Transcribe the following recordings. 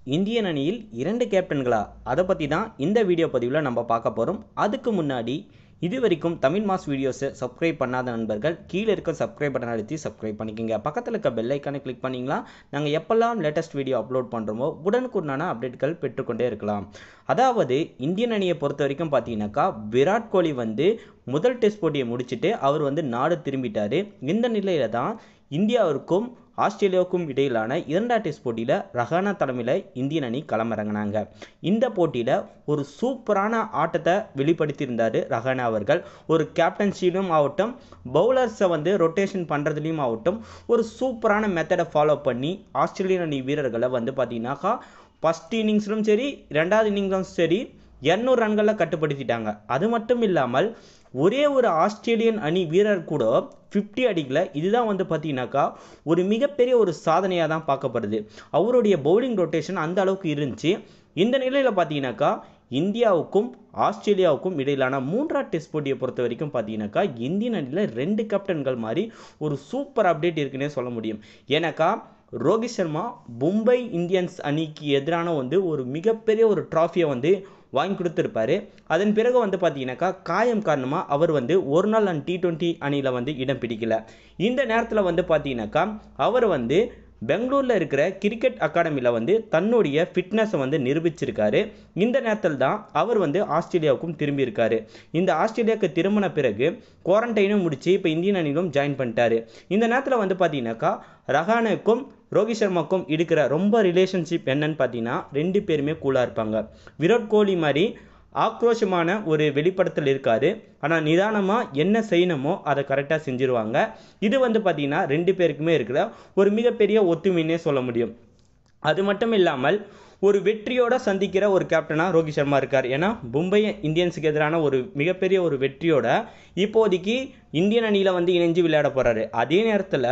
Indian அணியில் 2 கேப்டன்களா? அதை பற்றி தான் இந்த வீடியோ பதிவில் நம்ம பார்க்க போகிறோம். அதுக்கு முன்னாடி இதுவரைக்கும் தமிழ் மாஸ் வீடியோஸை சப்ஸ்கிரைப் பண்ணாத நண்பர்கள் கீழே இருக்க சப்ஸ்கிரைப் பட்டன் அழுத்தி சப்ஸ்கிரைப் பண்ணிக்கோங்க. பக்கத்தில் இருக்க பெல் ஐக்கானை கிளிக் பண்ணிங்களா நாங்கள் எப்பெல்லாம் லேட்டஸ்ட் வீடியோ அப்லோட் பண்ணுறோமோ உடனுக்குடான அப்டேட்கள் பெற்றுக்கொண்டே இருக்கலாம். அதாவது இந்தியன் அணியை பொறுத்த வரைக்கும் பார்த்தீங்கன்னாக்கா விராட் கோலி முதல் டெஸ்ட் போட்டியை முடிச்சுட்டு அவர் நாடு திரும்பிட்டார். இந்த நிலையில தான் இந்தியாவிற்கும் ஆஸ்திரேலியாவுக்கும் இடையிலான 2வது டெஸ்ட் போட்டியில் ரஹானா தலைமையில் இந்தியன் அணி களமிறங்கினாங்க. இந்த போட்டியில் ஒரு சூப்பரான ஆட்டத்தை வெளிப்படுத்தியிருந்தார் ரஹானா அவர்கள். ஒரு கேப்டன்ஷிலும் ஆகட்டும், பவுலர்ஸை ரொட்டேஷன் பண்ணுறதுலையும் ஆகட்டும், ஒரு சூப்பரான மெத்தடை ஃபாலோ பண்ணி ஆஸ்திரேலியன் அணி வீரர்களை பார்த்தீங்கன்னாக்கா ஃபஸ்ட் இன்னிங்ஸ்லும் சரி 2வது இன்னிங்ஸ்லும் சரி 200 ரன்களில் கட்டுப்படுத்திட்டாங்க. அது மட்டும் இல்லாமல் ஒரே ஒரு ஆஸ்திரேலியன் அணி வீரர் கூட 50 அடிக்கல. இதுதான் பார்த்தீங்கன்னாக்கா ஒரு மிகப்பெரிய ஒரு சாதனையாக தான் பார்க்கப்படுது. அவருடைய பவுலிங் ரொட்டேஷன் அந்த அளவுக்கு இருந்துச்சு. இந்த நிலையில் பார்த்தீங்கன்னாக்கா இந்தியாவுக்கும் ஆஸ்திரேலியாவுக்கும் இடையிலான 3வது டெஸ்ட் போட்டியை பொறுத்த வரைக்கும் பார்த்தீங்கன்னாக்கா இந்தியன் அணியில் 2 கேப்டன்கள் மாதிரி ஒரு சூப்பர் அப்டேட் இருக்குன்னே சொல்ல முடியும். ஏன்னாக்கா ரோஹித் சர்மா மும்பை இந்தியன்ஸ் அணிக்கு எதிரான ஒரு மிகப்பெரிய ஒரு ட்ராஃபியை வாங்கி கொடுத்துருப்பாரு. அதன் பிறகு பார்த்தீங்கன்னாக்கா காயம் காரணமாக அவர் ஒரு நாள் அண்ட் T20 அணியில் இடம் பிடிக்கல. இந்த நேரத்தில் பார்த்தீங்கன்னாக்கா அவர் பெங்களூரில் இருக்கிற கிரிக்கெட் அகாடமியில் தன்னுடைய ஃபிட்னஸை நிரூபிச்சிருக்காரு. இந்த நேரத்தில் தான் அவர் ஆஸ்திரேலியாவுக்கும் திரும்பி இருக்காரு. இந்த ஆஸ்திரேலியாவுக்கு திரும்பின பிறகு குவாரண்டைனும் முடிச்சு இப்போ இந்தியன் அணியிலும் ஜாயின் பண்ணிட்டாரு. இந்த நேரத்தில் பார்த்தீங்கன்னாக்கா ரஹானுக்கும் ரோஹித் சர்மாவுக்கும் இருக்கிற ரொம்ப ரிலேஷன்ஷிப் என்னன்னு பார்த்தீங்கன்னா 2 பேருமே கூலாக இருப்பாங்க. விராட் கோலி மாதிரி ஆக்ரோஷமான ஒரு வெளிப்படத்தில் இருக்காது. ஆனால் நிதானமாக என்ன செய்யணுமோ அதை கரெக்டாக செஞ்சுருவாங்க. இது பார்த்தீங்கன்னா 2 பேருக்குமே இருக்கிற ஒரு மிகப்பெரிய ஒத்துமைன்னே சொல்ல முடியும். அது மட்டும் இல்லாமல் ஒரு வெற்றியோட சந்திக்கிற ஒரு கேப்டனாக ரோஹித் சர்மா இருக்கார். ஏன்னா மும்பை இந்தியன்ஸுக்கு எதிரான ஒரு மிகப்பெரிய ஒரு வெற்றியோட இப்போதைக்கு இந்தியன் அணியில் இணைஞ்சு விளையாட போகிறாரு. அதே நேரத்தில்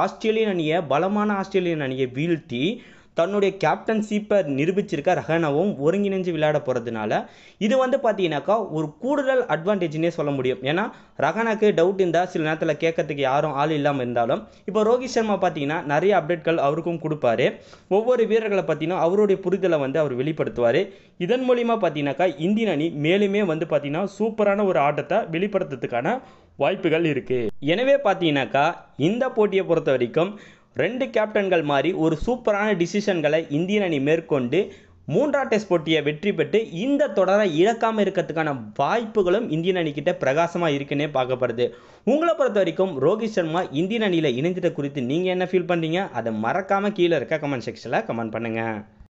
பலமான ஆஸ்திரேலியன் அணியை வீழ்த்தி தன்னுடைய கேப்டன்ஷிப்பை நிரூபிச்சிருக்க ரஹானாவும் ஒருங்கிணைஞ்சு விளையாட போகிறதுனால இது பார்த்தீங்கன்னாக்கா ஒரு கூடுதல் அட்வான்டேஜ்னே சொல்ல முடியும். ஏன்னா ரஹானாக்கு டவுட் இருந்தால் சில நேரத்தில் கேட்கறதுக்கு யாரும் ஆள் இல்லாமல் இருந்தாலும் இப்போ ரோஹித் சர்மா பார்த்தீங்கன்னா நிறைய அப்டேட்கள் அவருக்கும் கொடுப்பாரு. ஒவ்வொரு வீரர்களை பார்த்தீங்கன்னா அவருடைய புரிதலை அவர் வெளிப்படுத்துவார். இதன் மூலிமா பார்த்தீங்கன்னாக்கா இந்தியன் அணி மேலுமே பார்த்தீங்கன்னா சூப்பரான ஒரு ஆட்டத்தை வெளிப்படுத்துறதுக்கான வாய்ப்புகள் இருக்குது. எனவே பார்த்தீங்கன்னாக்கா இந்த போட்டியை பொறுத்த வரைக்கும் 2 கேப்டன்கள் மாதிரி ஒரு சூப்பரான டிசிஷன்களை இந்தியன் அணி மேற்கொண்டு 3வது டெஸ்ட் போட்டியை வெற்றி பெற்று இந்த தொடரை இழக்காமல் இருக்கிறதுக்கான வாய்ப்புகளும் இந்தியன் அணிக்கிட்ட பிரகாசமாக இருக்குன்னே பார்க்கப்படுது. உங்களை பொறுத்த வரைக்கும் ரோஹித் சர்மா இந்தியன் அணியில் இணைஞ்சிட்ட குறித்து நீங்கள் என்ன ஃபீல் பண்ணுறீங்க? அதை மறக்காமல் கீழே இருக்க கமெண்ட் செக்ஷனில் கமெண்ட் பண்ணுங்கள்.